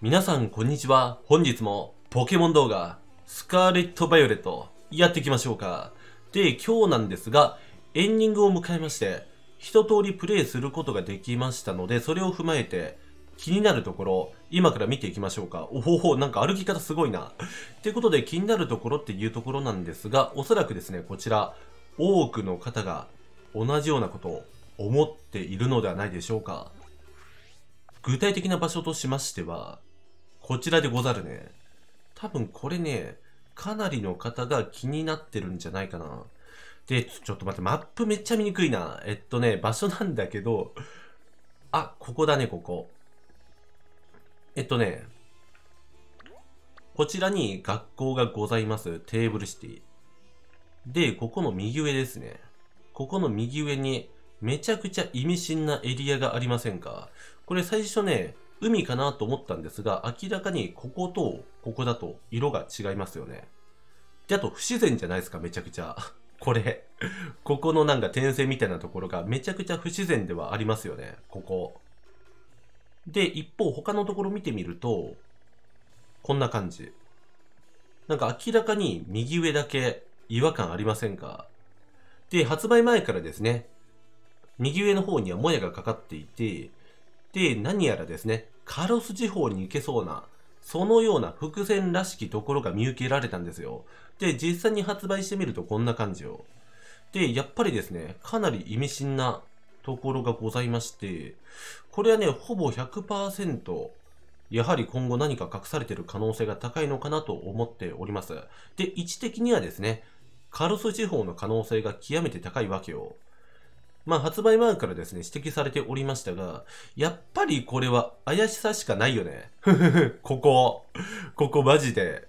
皆さんこんにちは。本日もポケモン動画スカーレット・バイオレットやっていきましょうか。で、今日なんですがエンディングを迎えまして一通りプレイすることができましたので、それを踏まえて気になるところ今から見ていきましょうか。おほほ、なんか歩き方すごいな。ということで気になるところっていうところなんですが、おそらくですね、こちら多くの方が同じようなことを思っているのではないでしょうか。具体的な場所としましてはこちらでござるね。多分これね、かなりの方が気になってるんじゃないかな。で、ちょっと待って、マップめっちゃ見にくいな。場所なんだけど、あ、ここだね、ここ。こちらに学校がございます。テーブルシティ。で、ここの右上ですね。ここの右上に、めちゃくちゃ意味深なエリアがありませんか？これ最初ね、海かなと思ったんですが、明らかにこことここだと色が違いますよね。で、あと不自然じゃないですか、めちゃくちゃ。これ。ここのなんか点線みたいなところがめちゃくちゃ不自然ではありますよね、ここ。で、一方他のところ見てみると、こんな感じ。なんか明らかに右上だけ違和感ありませんか？で、発売前からですね、右上の方にはもやがかかっていて、で、何やらですね、カロス地方に行けそうな、そのような伏線らしきところが見受けられたんですよ。で、実際に発売してみるとこんな感じよ。で、やっぱりですね、かなり意味深なところがございまして、これはね、ほぼ 100%、やはり今後何か隠されている可能性が高いのかなと思っております。で、位置的にはですね、カロス地方の可能性が極めて高いわけよ。まあ発売前からですね、指摘されておりましたが、やっぱりこれは怪しさしかないよね。ここマジで。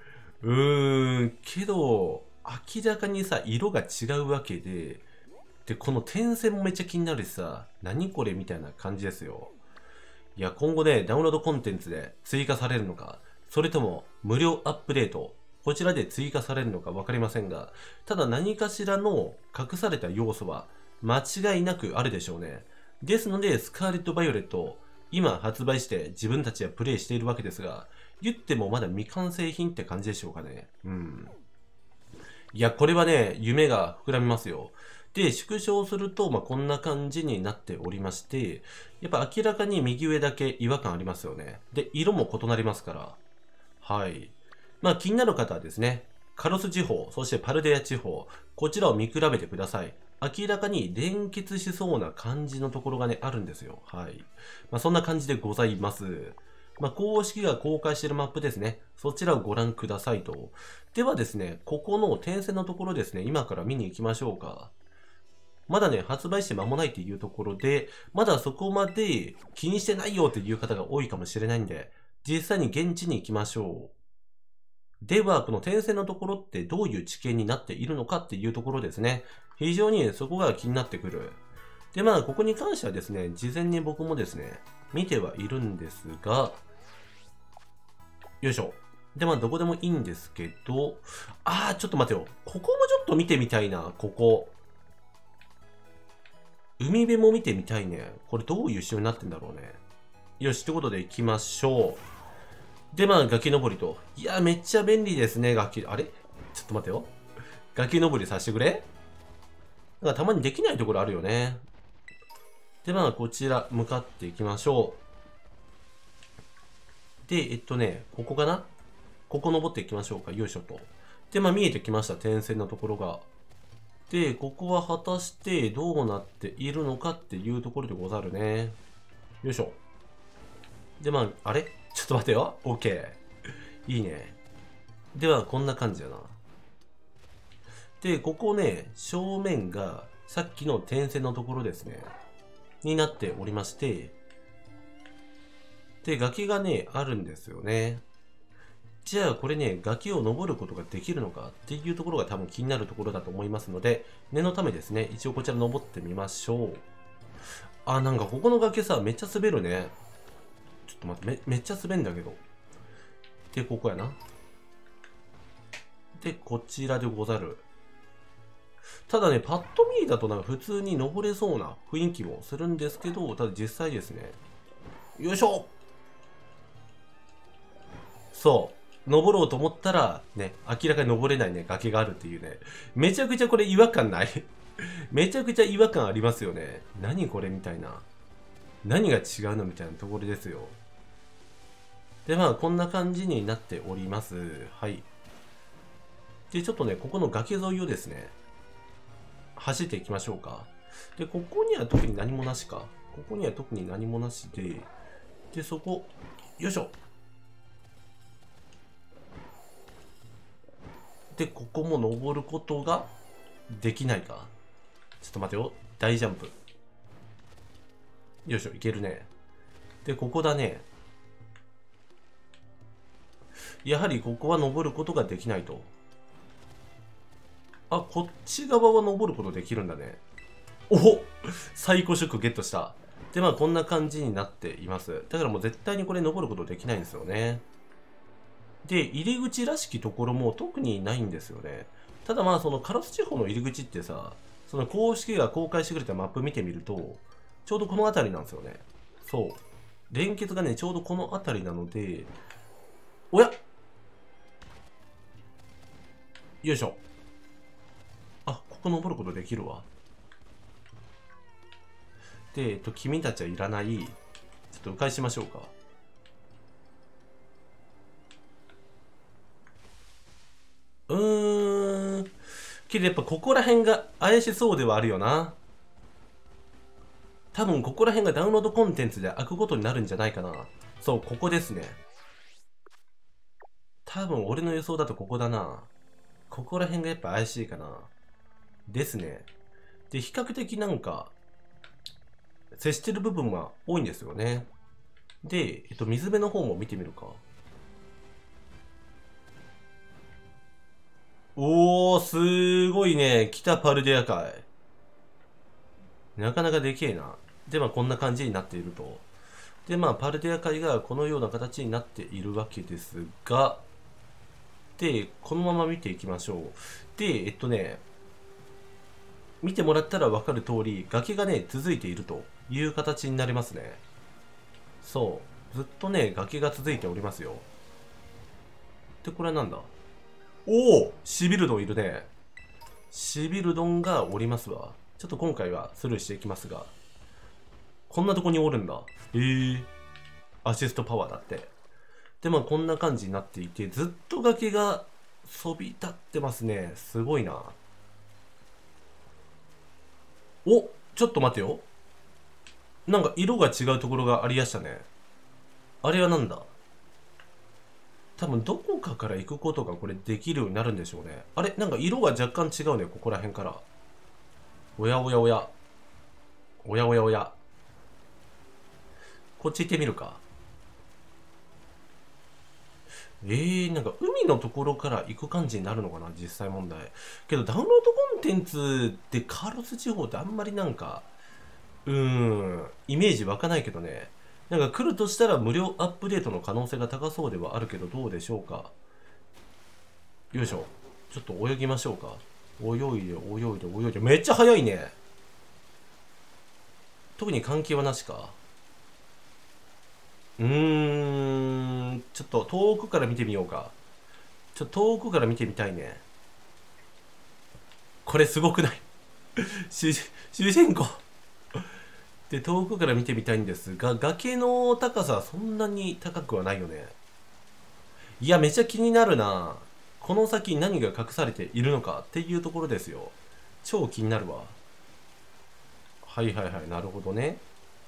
けど、明らかにさ、色が違うわけで、で、この点線もめっちゃ気になるしさ、何これみたいな感じですよ。いや、今後ね、ダウンロードコンテンツで追加されるのか、それとも無料アップデート、こちらで追加されるのか分かりませんが、ただ何かしらの隠された要素は間違いなくあるでしょうね。ですので、スカーレット・バイオレット、今発売して自分たちはプレイしているわけですが、言ってもまだ未完成品って感じでしょうかね。いや、これはね、夢が膨らみますよ。で、縮小すると、こんな感じになっておりまして、やっぱ明らかに右上だけ違和感ありますよね。で、色も異なりますから。はい。気になる方はですね、カロス地方、そしてパルデア地方、こちらを見比べてください。明らかに連結しそうな感じのところがね、あるんですよ。はい。そんな感じでございます。公式が公開しているマップですね。そちらをご覧くださいと。ではですね、ここの点線のところですね、今から見に行きましょうか。まだね、発売して間もないっていうところで、まだそこまで気にしてないよっていう方が多いかもしれないんで、実際に現地に行きましょう。では、この点線のところってどういう地形になっているのかっていうところですね。非常にそこが気になってくる。で、ここに関してはですね、事前に僕もですね、見てはいるんですが、よいしょ。で、どこでもいいんですけど、ちょっと待てよ。ここもちょっと見てみたいな、ここ。海辺も見てみたいね。これどういう仕様になってんだろうね。よし、ってことで行きましょう。で、崖登りと。いや、めっちゃ便利ですね、崖。あれちょっと待てよ。崖登りさせてくれ？なんかたまにできないところあるよね。で、こちら向かっていきましょう。で、ここかな？ここ登っていきましょうか。よいしょと。で、見えてきました。点線のところが。で、ここは果たしてどうなっているのかっていうところでござるね。よいしょ。で、あれちょっと待てよ。OK。いいね。では、こんな感じだな。で、ここね、正面がさっきの点線のところですね。になっておりまして、で、崖がね、あるんですよね。じゃあこれね、崖を登ることができるのかっていうところが多分気になるところだと思いますので、念のためですね、一応こちら登ってみましょう。なんかここの崖さ、めっちゃ滑るね。ちょっと待って、めっちゃ滑るんだけど。で、ここやな。で、こちらでござる。ただね、パッと見だとなんか普通に登れそうな雰囲気もするんですけど、ただ実際ですね。よいしょ！ そう。登ろうと思ったら、ね、明らかに登れないね、崖があるっていうね。めちゃくちゃこれ違和感ないめちゃくちゃ違和感ありますよね。何これみたいな。何が違うのみたいなところですよ。で、まあ、こんな感じになっております。はい。で、ちょっとね、ここの崖沿いをですね、走っていきましょうか。で、ここには特に何もなしか。ここには特に何もなしで、で、そこ、よいしょ。で、ここも登ることができないか。ちょっと待てよ。大ジャンプ。よいしょ、いけるね。で、ここだね。やはりここは登ることができないと。あ、こっち側は登ることできるんだね。お、最高色ゲットした。で、まあこんな感じになっています。だからもう絶対にこれ登ることできないんですよね。で、入り口らしきところも特にないんですよね。ただまあそのカロス地方の入り口ってさ、その公式が公開してくれたマップ見てみると、ちょうどこの辺りなんですよね。そう。連結がね、ちょうどこの辺りなので、おや、よいしょ。あ、ここ登ることできるわ。で、君たちはいらない。ちょっと迂回しましょうか。けどやっぱここら辺が怪しそうではあるよな。多分ここら辺がダウンロードコンテンツで開くことになるんじゃないかな。そう、ここですね。多分俺の予想だとここだな。ここら辺がやっぱ怪しいかな。ですね。で、比較的なんか、接してる部分は多いんですよね。で、水辺の方も見てみるか。おー、すごいね。北パルデア海。なかなかでけえな。で、まあこんな感じになっていると。で、まあパルデア海がこのような形になっているわけですが、で、このまま見ていきましょう。で、見てもらったらわかる通り、崖がね、続いているという形になりますね。そう。ずっとね、崖が続いておりますよ。で、これはなんだ？おお、シビルドンいるね。シビルドンがおりますわ。ちょっと今回はスルーしていきますが。こんなとこにおるんだ。アシストパワーだって。で、まあこんな感じになっていて、ずっと崖がそび立ってますね。すごいな。お、ちょっと待てよ。なんか色が違うところがありやしたね。あれはなんだ？多分どこかから行くことがこれできるようになるんでしょうね。あれなんか色が若干違うね、ここら辺から。おやおやおや。おやおやおや。こっち行ってみるか。なんか海のところから行く感じになるのかな、実際問題。けどダウンロードコンテンツでカーロス地方ってあんまりなんか、イメージ湧かないけどね。なんか来るとしたら無料アップデートの可能性が高そうではあるけど、どうでしょうか。よいしょ。ちょっと泳ぎましょうか。泳いで、泳いで、泳いで。めっちゃ速いね。特に関係はなしか。ちょっと遠くから見てみようか。遠くから見てみたいね。これすごくない？主人公で遠くから見てみたいんですが、崖の高さはそんなに高くはないよね。いや、めちゃ気になるな。この先に何が隠されているのかっていうところですよ。超気になるわ。はいはいはい、なるほどね。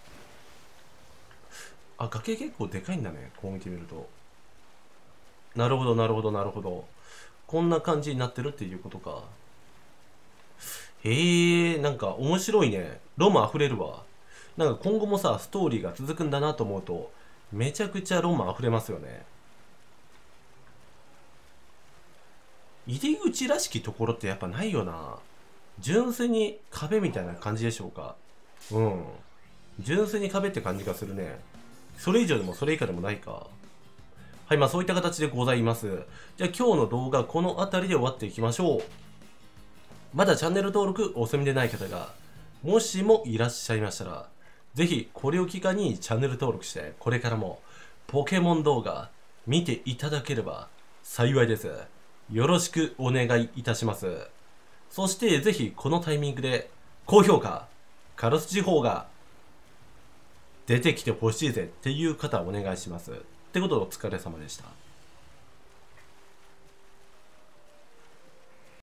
あ、崖結構でかいんだね。こう見てみると。なるほどなるほどなるほど。こんな感じになってるっていうことか。へえ、なんか面白いね。ロマン溢れるわ。なんか今後もさ、ストーリーが続くんだなと思うと、めちゃくちゃロマン溢れますよね。入り口らしきところってやっぱないよな。純粋に壁みたいな感じでしょうか。うん。純粋に壁って感じがするね。それ以上でもそれ以下でもないか。はい、まあそういった形でございます。じゃあ今日の動画この辺りで終わっていきましょう。まだチャンネル登録お済みでない方が、もしもいらっしゃいましたら、ぜひこれを機会にチャンネル登録して、これからもポケモン動画見ていただければ幸いです。よろしくお願いいたします。そしてぜひこのタイミングで高評価、カラス地方が出てきてほしいぜっていう方お願いします。ってことでお疲れ様でした。